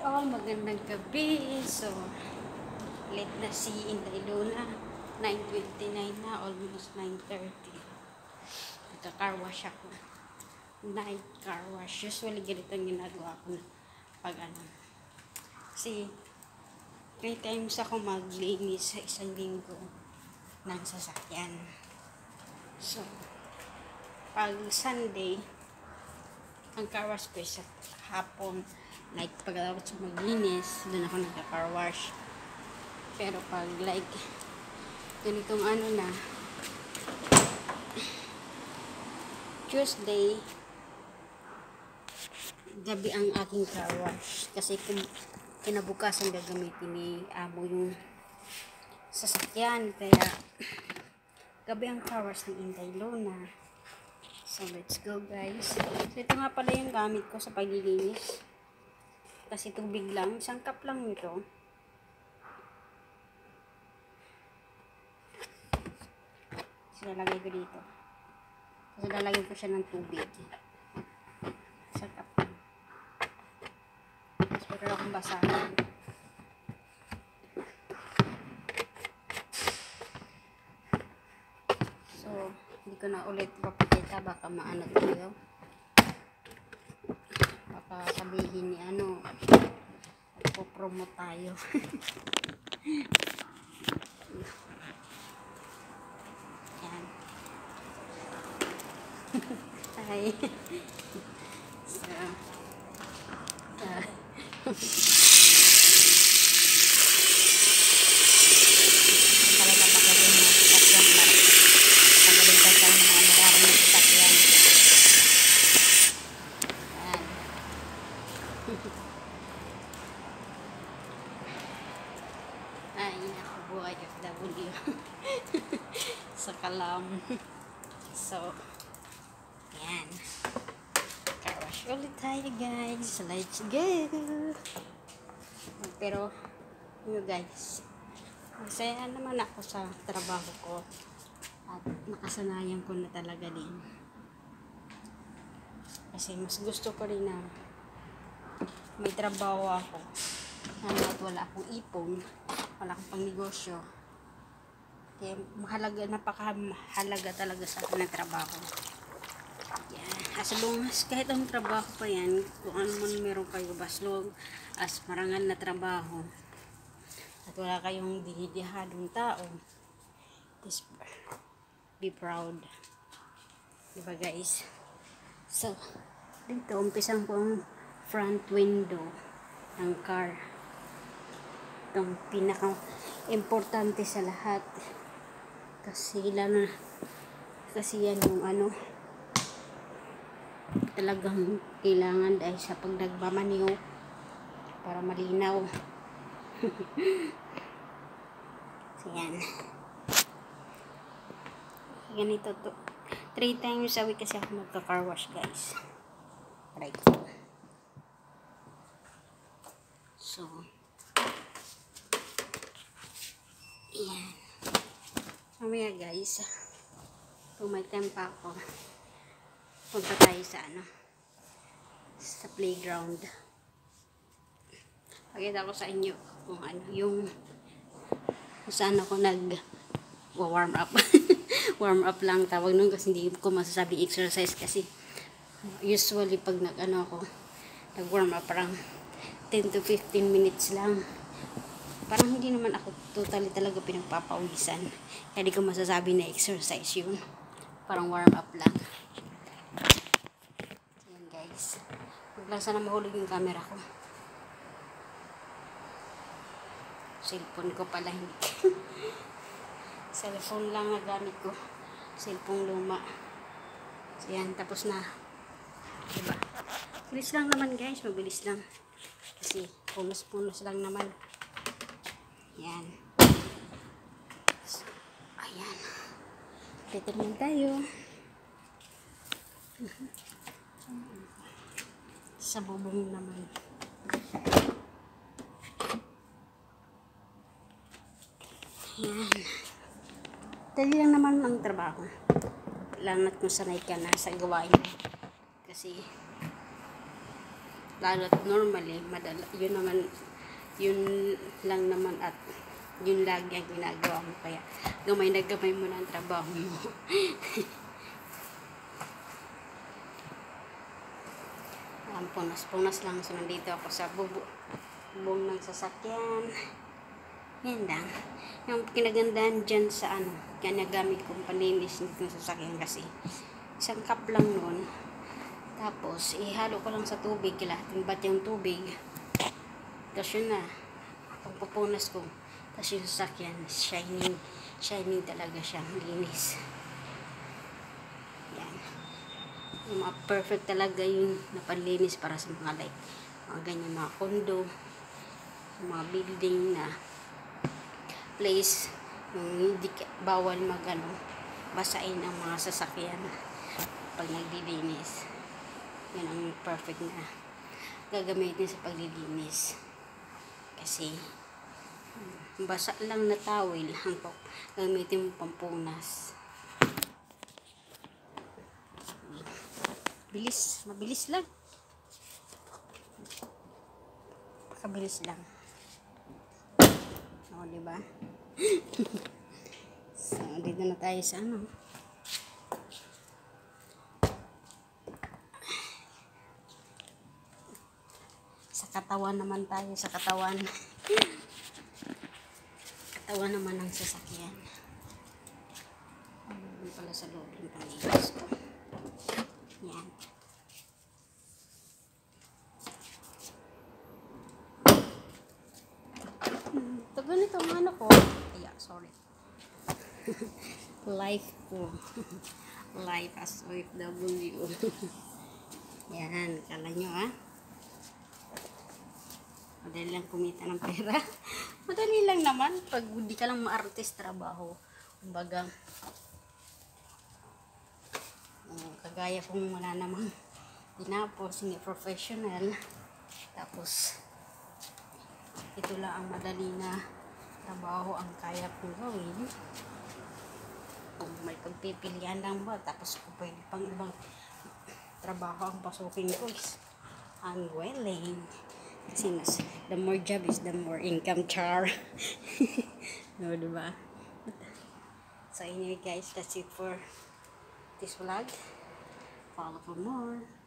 all, magandang gabi. So, late na si Inday Luna. 9:29 na, almost 9:30. Nagka-car wash ako. Night car wash. Usually, ganito ang ginagawa ko na pag Kasi, 3 times ako maglinis sa isang linggo ng sasakyan. So, pag Sunday, ang car wash ko sa hapon, like pagkatapos maglinis, doon ako nagka-car wash. Pero pag like ganitong na Tuesday, gabi ang aking car wash kasi kinabukasan gagamitin ni amo yung sasakyan, kaya gabi ang car wash ni Inday Luna. So, let's go guys. So, ito nga pala yung gamit ko sa paglilinis. Kasi tubig lang. Isang cup lang nito. So, lalagay ko dito. So, lalagay ko siya ng tubig. Isang cup lang. So, pero akong basahin. So, hindi ko na ulit papakita, baka maanat kayo. Baka sabihin ni po-promote tayo. Yan. Hi. So, ay, ako buhay FW. Sa Kalam. So, yan. Car wash ulit tayo guys. Let's go. Pero, guys, masaya naman ako sa trabaho ko. At nakasanayan ko na talaga din. Kasi mas gusto ko rin na may trabaho ako. At wala akong ipon, wala akong pang negosyo. Kaya napakahalaga talaga sa akin ng trabaho. Yan. As long as kahit ang trabaho pa yan, kung ano man meron kayo, baslog, as marangal na trabaho, at wala kayong dinidihadong tao, just be proud. Diba guys? So, dito, umpisan ko ang front window ng car. Itong pinaka-importante sa lahat. Kasi lalo na, kasi yan yung talagang kailangan dahil sa pag nagbamaniw para malinaw. So yan. Ganito to. 3 times a week kasi ako magka-car wash guys. Right. So, yan. Mamaya guys, kung may time pa ako, punta tayo sa sa playground. Pakita ko sa inyo kung kung saan ako warm up. Warm up lang tawag nun kasi hindi ko masasabi exercise kasi usually pag nag-warm up parang 10 to 15 minutes lang. Parang hindi naman ako totally talaga pinagpapawisan. Kaya di ko masasabi na exercise yun. Parang warm up lang. So, yan guys. Huwag lang sana mahulog yung camera ko. Cellphone ko pala hindi. Cellphone lang na gamit ko. Cellphone luma. So yan, tapos na. Diba? Bilis lang naman guys. Mabilis lang. Kasi punos-punos lang naman. Yan. So, ayan. Determine tayo. Sa bubong naman. Yan. Dali lang naman ang trabaho. Langat kung sanay ka na sa gawain. Kasi Lalo't normally, yun naman, yun lang naman at yun lagi ang ginagawa mo. Kaya, gamay na gamay mo na ang trabaho mo. Punas-punas lang. So, nandito ako sa bubong ng sasakyan. Yan lang. Yung kinagandahan dyan sa kaya nagamit kong paninis nito ng sasakyan kasi isang cup lang nun. Tapos, ihalo ko lang sa tubig. Kilahating bat yung tubig. Tapos yun na. Pagpupunas ko. Tapos yung sasakyan, shining. Shining talaga siya. Linis. Yan. Yung mga perfect talaga yung napanlinis para sa mga like mga ganyan, mga condo, mga building na place yung hindi bawal basain ang mga sasakyan pag naglilinis. Yan ang perfect na gagamitin sa paglilinis kasi basa lang na towel ang gamitin mo pampunas. Mabilis lang. Pakabilis lang. O, diba? So, dito na tayo sa sa katawan naman tayo, sa katawan. Katawan naman ng sasakyan. Ano pala sa loob yung panilis ko. Yan. Ito ganito ang ko. Sorry. Life ko. Life as OFW. Yan. Kala nyo madali lang kumita ng pera. Madali lang naman. Pag hindi ka lang ma-artist trabaho. Kumbaga, kagaya kung wala namang tinapos, hindi professional. Tapos, ito lang ang madali na trabaho ang kaya kong gawin. Kung may pagpipilian lang ba, tapos kung pwede pang ibang trabaho ang pasukin ko is I'm willing. Kasi the more job is the more income, char. No, diba? So anyway guys, that's it for this vlog. Follow for more.